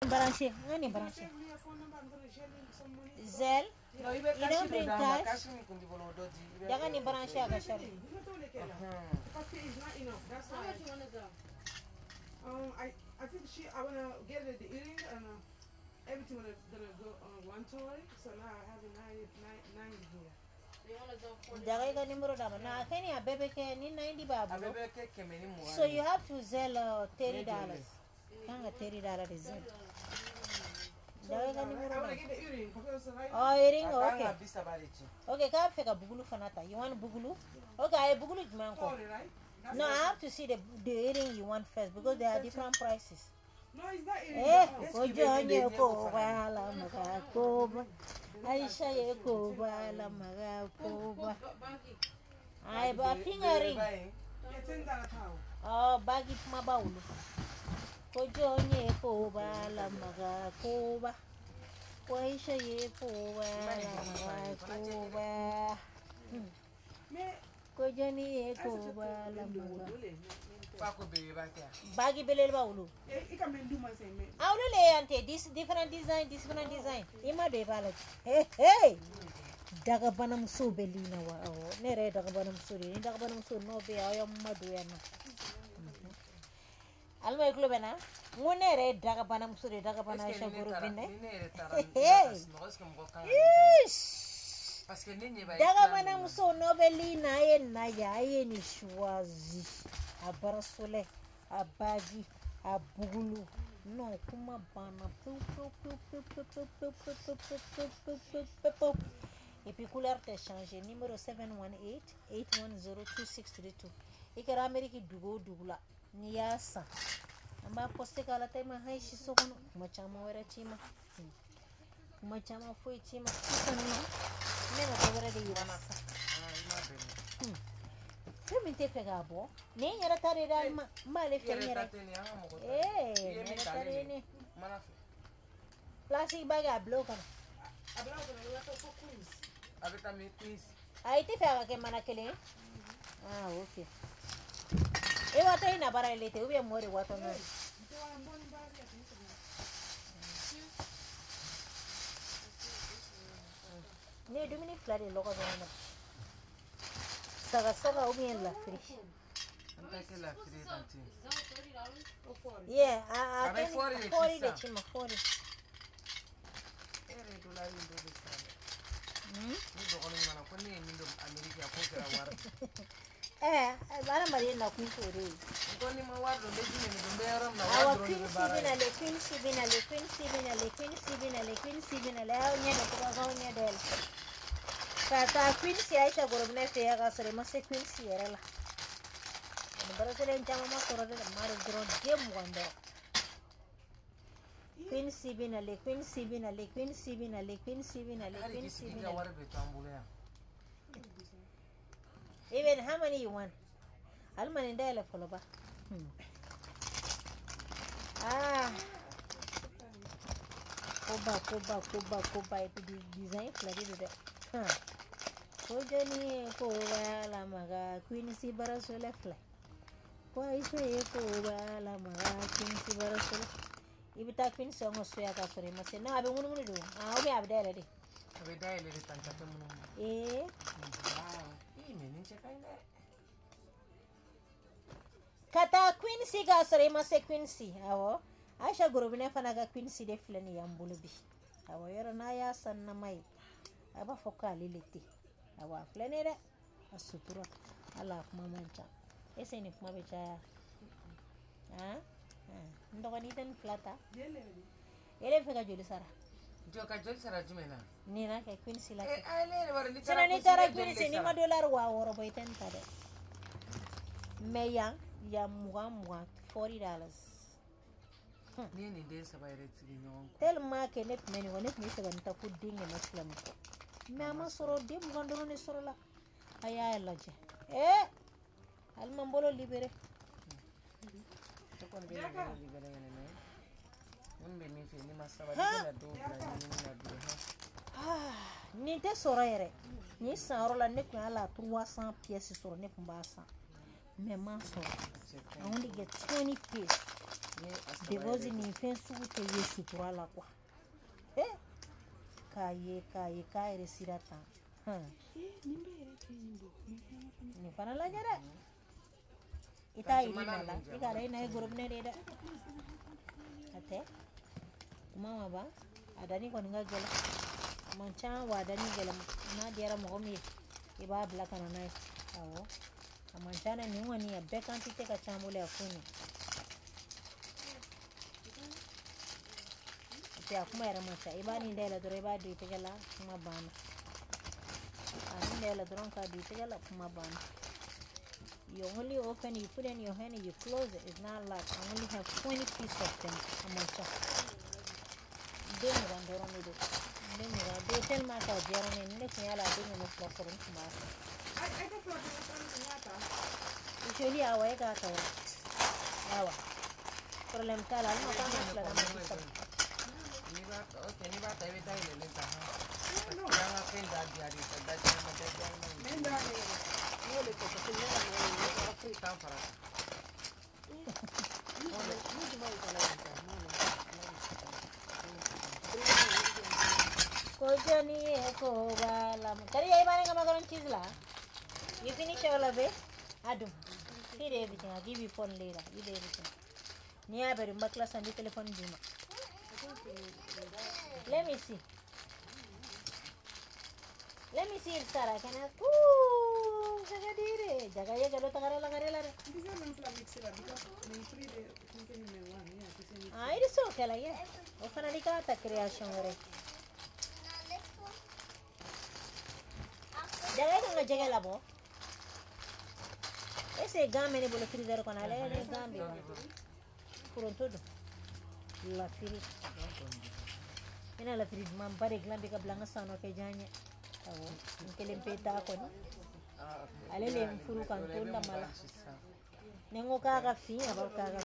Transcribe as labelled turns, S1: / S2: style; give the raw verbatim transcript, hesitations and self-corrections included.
S1: branché, ngani branché. Zel. You don't bring cash. Jangan ni branché aga shari.
S2: Because it's not enough. That's why. How much you want to go? Um, I I think she I wanna get her the earring and uh, everything gonna gonna go on one toy. So now I have a nine nine nine here.
S1: Jaga ka numero dama na kani a bebe ke ni ninety babu. So you have to sell uh, thirty dollars. Kanga thirty dollars is it? Jaga ka numero dama. Oh, earring okay. Okay, ka feka bugulu fanata. You want bugulu? Okay, I bugulu manko. No, I have to see the the earring you want first because there are different prices.
S2: No, it's not earring.
S1: Eh, ojo ko wala maka Aicha Grobine maga ko. Ai ba fingering. Oh, bagi mabaulu. Ojo ko wala maga ko ba. Aicha Grobine maga ko ba. Ojo ni ko wala maga. Bagi belel baulu. Aulu le ante this different design, different design. Ima de bala. Hey hey. Daga banam so belina wa o. Nere daga banam so ni daga banam so no be ayo madu yana. Alma iklo bena. Ngonere daga banam so daga bana Aicha Grobine. Hey. Daga banam so no belina yen na ya yen shwazi. Abarasole, abagi, abugulu. No, kuma bana. Et puis couleur te changer. Numéro seven one eight, eight one zero, two six three two. Ikera Ameriki dugo dugula. Niyasa. Amba poste kala tema hai shisokono. Kuma chama wera chima. Kuma chama foi chima. Sisana. Nena tabara de yasa. Femi te pegabo. Ne yara tare da ma male femi yara. Eh, yara tare ne. Plastic bag a blow kana.
S2: A blow kana ya to queens.
S3: Abeta me queens.
S1: Ai te pega ke mana kele. Ah, okay. E wata ina bara lete ubi amore wata no. Ne dumini flare logo bana. Saga saga ubi en la frish.
S3: La frish tanti.
S1: Yeah, I I think forty de chima forty.
S3: Ere dollar in do this. Hmm? Ni do kono mana ko ni mi do America ko kera war.
S1: Eh, bana mari na ku ko re.
S3: Ko ni ma war do be ni do be ram na
S1: war
S3: do
S1: ni bara. Awa le queen sibina le queen sibina le queen sibina le queen sibina le o nya na ko ga nya del. Kata queen si Aicha Grobine fe ya ga sore ma se queen si era la. Bara se le chama ma sore de mare gron dem wando. Queen sibina le queen sibina le queen sibina le queen sibina le queen sibina. Even how many you want? Alman in dial follow ba. Ah. Koba koba koba koba itu design lagi deh. Huh. Kojo ni koba la maga queen si bara sole fly. Ko Aicha koba la maga queen si bara sole. Ibita queen songo soya ka sore mase na abe ngunu ngunu do. Ah obi abe dele de.
S3: Abe dele de tankate munu.
S1: Eh. Kata queen si ga sore mase queen si. Awo. Aicha Grobine fana ga queen si de flani yambulubi. Awo yoro na ya sanna mai. Aba foka liliti. Awa flani de. Soutra. Ala kuma mancha. Ese ni kuma becha. Ah? Ndoko ni ten flata. Ele feka joli sara.
S3: Joka joli sara jumena.
S1: Ni na ke queen sila.
S3: Eh ale wara ni
S1: tara. Sala ni tara queen si ni ma dollar wa woro boy ten tade. Me yang ya muga muga forty dollars.
S3: Ni ni de sa bayre tigi non.
S1: Tellement que net meni wonet ni sega nta ku dinga na slam. Me ama soro de muga ndoro ni soro la. Aya laje. Eh. Al mambolo libere.
S3: Ko be libere ne. Mbe mi fe ni masaba de la do na ni na do.
S1: Ah, ni te soro yere. Ni soro la ne ku ala trois cents pièces soro ne ku ba cent. Me ma soro. I only get twenty pieces. because ni fen suute ye sutura la quoi eh kaye kaye kaye resirata ha ni fana la jara ita ini mala ikara ina group ne de ate mama ba adani ko nga gela mancha wa adani gela na diara mo mi iba black and night awo mancha na ni wani ya bekan tite ka chamule afuni ya kuma era macha iba ni ndela dore ba du tegala kuma bana ani ndela dron ka du tegala kuma bana. You only open, you put in your hand and you close it. It's not like I only have twenty pieces of them. I'm on top. They don't want to do it. They tell my child, Jeremy, and next year I'll bring them a flock for tomorrow.
S2: I don't know what
S1: usually I wake up. Now, for them, tell I'm not going to stop.
S3: Okay, ni bata every time they link her. No, I'm not saying that they are that they are that they are no le toco se le no no free time para no le no se va a la no
S1: ko jani ko bala kari ay bane ngama garon cheese la you finish all of it adum here everything I give you phone later you do everything ni abere mbakla sandi telephone dima let me see let me see it Sarah can I ooh jaga dire jaga ye galo tagara la gare la re
S2: this is not like mix it up because me free the thinking in one yeah
S1: ah it is okay la ye o fana di ka ta creation re jaga ko jaga la bo ese game ne bolo freezer ko na le ne gambe pour todo la firi ina la firi man bare glambe ka blanga sano ke janye awo nkele mpeta ko ni alele mfuru kan tonda mala nengo kaga fi aba kaga